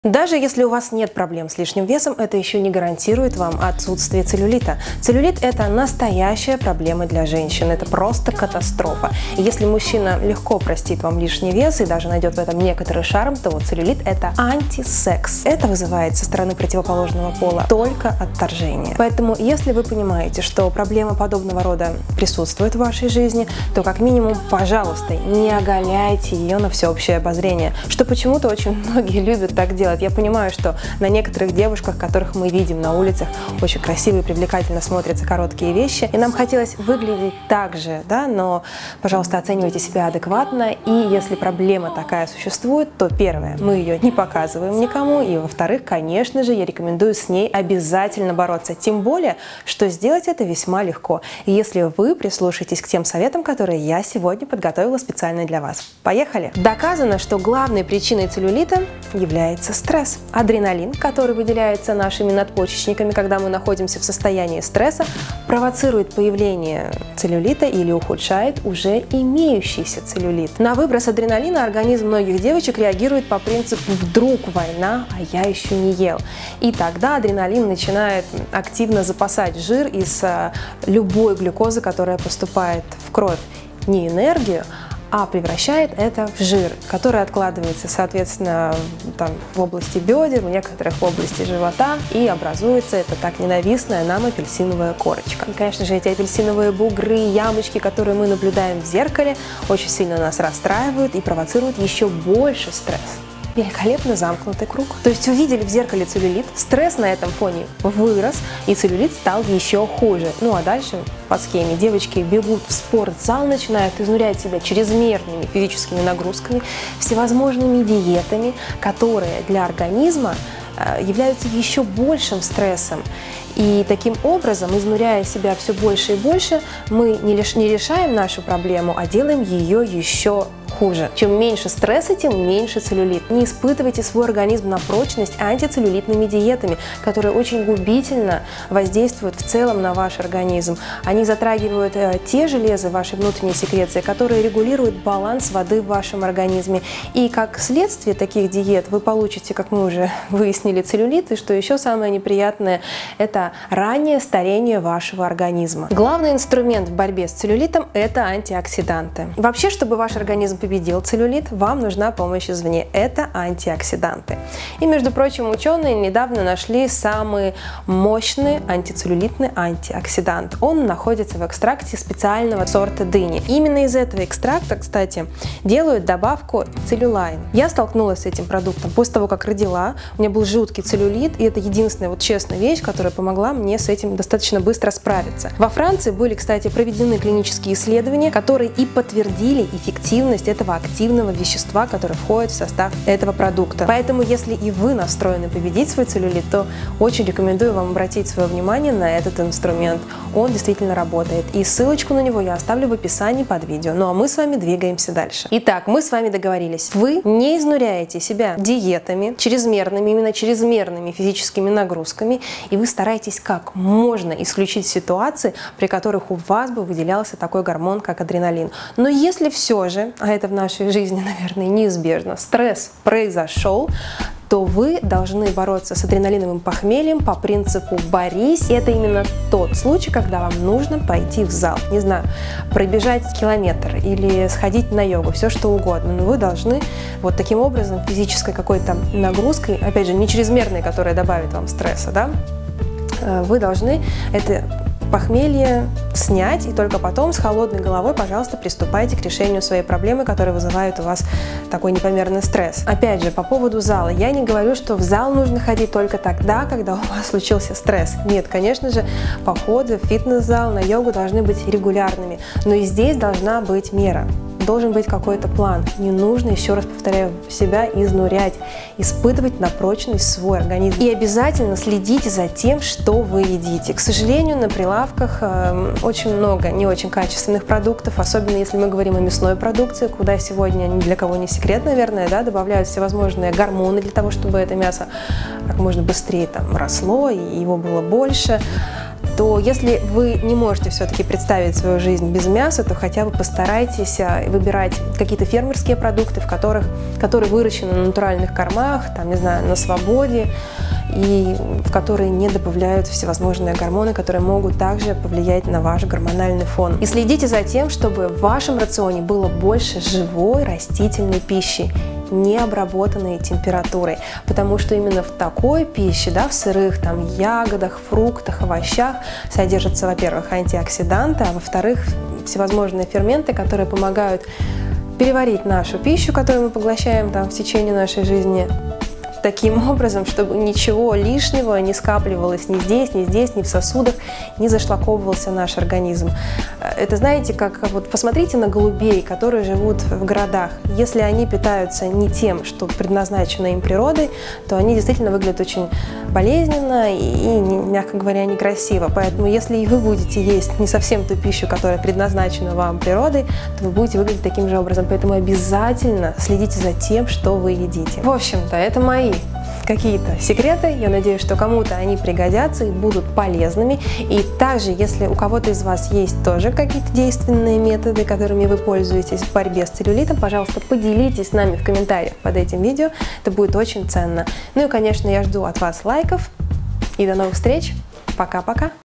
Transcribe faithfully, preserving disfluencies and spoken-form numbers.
Даже если у вас нет проблем с лишним весом, это еще не гарантирует вам отсутствие целлюлита. Целлюлит – это настоящая проблема для женщин, это просто катастрофа. И если мужчина легко простит вам лишний вес и даже найдет в этом некоторый шарм, то вот целлюлит – это антисекс. Это вызывает со стороны противоположного пола только отторжение. Поэтому, если вы понимаете, что проблема подобного рода присутствует в вашей жизни, то как минимум, пожалуйста, не оголяйте ее на всеобщее обозрение, что почему-то очень многие любят так делать. Я понимаю, что на некоторых девушках, которых мы видим на улицах, очень красиво и привлекательно смотрятся короткие вещи, и нам хотелось выглядеть так же, да, но, пожалуйста, оценивайте себя адекватно, и если проблема такая существует, то первое, мы ее не показываем никому, и во-вторых, конечно же, я рекомендую с ней обязательно бороться, тем более, что сделать это весьма легко, и если вы прислушаетесь к тем советам, которые я сегодня подготовила специально для вас. Поехали! Доказано, что главной причиной целлюлита является стресс. Адреналин, который выделяется нашими надпочечниками, когда мы находимся в состоянии стресса, провоцирует появление целлюлита или ухудшает уже имеющийся целлюлит. На выброс адреналина организм многих девочек реагирует по принципу «вдруг война, а я еще не ел». И тогда адреналин начинает активно запасать жир из любой глюкозы, которая поступает в кровь. Не энергию, а превращает это в жир, который откладывается, соответственно, там, в области бедер, в некоторых в области живота, и образуется это так ненавистная нам апельсиновая корочка. И, конечно же, эти апельсиновые бугры, ямочки, которые мы наблюдаем в зеркале, очень сильно нас расстраивают и провоцируют еще больше стресс. Великолепно замкнутый круг. То есть увидели в зеркале целлюлит, стресс на этом фоне вырос, и целлюлит стал еще хуже. Ну а дальше по схеме девочки бегут в спортзал, начинают изнурять себя чрезмерными физическими нагрузками, всевозможными диетами, которые для организма являются еще большим стрессом. И таким образом, изнуряя себя все больше и больше, мы не лишь не решаем нашу проблему, а делаем ее еще хуже. Чем меньше стресса, тем меньше целлюлит. Не испытывайте свой организм на прочность антицеллюлитными диетами, которые очень губительно воздействуют в целом на ваш организм. Они затрагивают э, те железы вашей внутренней секреции, которые регулируют баланс воды в вашем организме. И как следствие таких диет вы получите, как мы уже выяснили, целлюлит, и что еще самое неприятное, это раннее старение вашего организма. Главный инструмент в борьбе с целлюлитом – это антиоксиданты. Вообще, чтобы ваш организм победил целлюлит, вам нужна помощь извне. Это антиоксиданты. И, между прочим, ученые недавно нашли самый мощный антицеллюлитный антиоксидант. Он находится в экстракте специального сорта дыни. Именно из этого экстракта, кстати, делают добавку целлюлайн. Я столкнулась с этим продуктом после того, как родила. У меня был жуткий целлюлит, и это единственная вот честная вещь, которая помогла мне с этим достаточно быстро справиться. Во Франции были, кстати, проведены клинические исследования, которые и подтвердили эффективность этого активного вещества, которое входит в состав этого продукта. Поэтому, если и вы настроены победить свой целлюлит, то очень рекомендую вам обратить свое внимание на этот инструмент. Он действительно работает. И ссылочку на него я оставлю в описании под видео. Ну а мы с вами двигаемся дальше. Итак, мы с вами договорились. Вы не изнуряете себя диетами, чрезмерными, именно чрезмерными физическими нагрузками, и вы стараетесь как можно исключить ситуации, при которых у вас бы выделялся такой гормон, как адреналин. Но если все же, а это в нашей жизни, наверное, неизбежно, стресс произошел, то вы должны бороться с адреналиновым похмельем по принципу «борись». И это именно тот случай, когда вам нужно пойти в зал. Не знаю, пробежать километр или сходить на йогу, все что угодно. Но вы должны вот таким образом физической какой-то нагрузкой, опять же, не чрезмерной, которая добавит вам стресса, да, вы должны это похмелье снять, и только потом с холодной головой, пожалуйста, приступайте к решению своей проблемы, которая вызывает у вас такой непомерный стресс. Опять же, по поводу зала. Я не говорю, что в зал нужно ходить только тогда, когда у вас случился стресс. Нет, конечно же, походы в фитнес-зал, на йогу должны быть регулярными. Но и здесь должна быть мера. Должен быть какой-то план. Не нужно, еще раз повторяю, себя изнурять, испытывать на прочность свой организм. И обязательно следите за тем, что вы едите. К сожалению, на прилавках э, очень много не очень качественных продуктов, особенно если мы говорим о мясной продукции, куда сегодня, ни для кого не секрет, наверное, да, добавляют всевозможные гормоны для того, чтобы это мясо как можно быстрее там росло и его было больше. то если вы не можете все-таки представить свою жизнь без мяса, то хотя бы постарайтесь выбирать какие-то фермерские продукты, в которых, которые выращены на натуральных кормах, там, не знаю, на свободе, и в которые не добавляют всевозможные гормоны, которые могут также повлиять на ваш гормональный фон. И следите за тем, чтобы в вашем рационе было больше живой растительной пищи, не обработанной температурой, потому что именно в такой пище, да, в сырых там ягодах, фруктах, овощах содержатся, во-первых, антиоксиданты, а во-вторых, всевозможные ферменты, которые помогают переварить нашу пищу, которую мы поглощаем там в течение нашей жизни, таким образом, чтобы ничего лишнего не скапливалось ни здесь, ни здесь, ни в сосудах, не зашлаковывался наш организм. Это, знаете, как вот посмотрите на голубей, которые живут в городах. Если они питаются не тем, что предназначено им природой, то они действительно выглядят очень болезненно и, мягко говоря, некрасиво. Поэтому, если и вы будете есть не совсем ту пищу, которая предназначена вам природой, то вы будете выглядеть таким же образом. Поэтому обязательно следите за тем, что вы едите. В общем-то, это мои какие-то секреты. Я надеюсь, что кому-то они пригодятся и будут полезными. И также, если у кого-то из вас есть тоже какие-то действенные методы, которыми вы пользуетесь в борьбе с целлюлитом, пожалуйста, поделитесь с нами в комментариях под этим видео. Это будет очень ценно. Ну и, конечно, я жду от вас лайков. И до новых встреч. Пока-пока.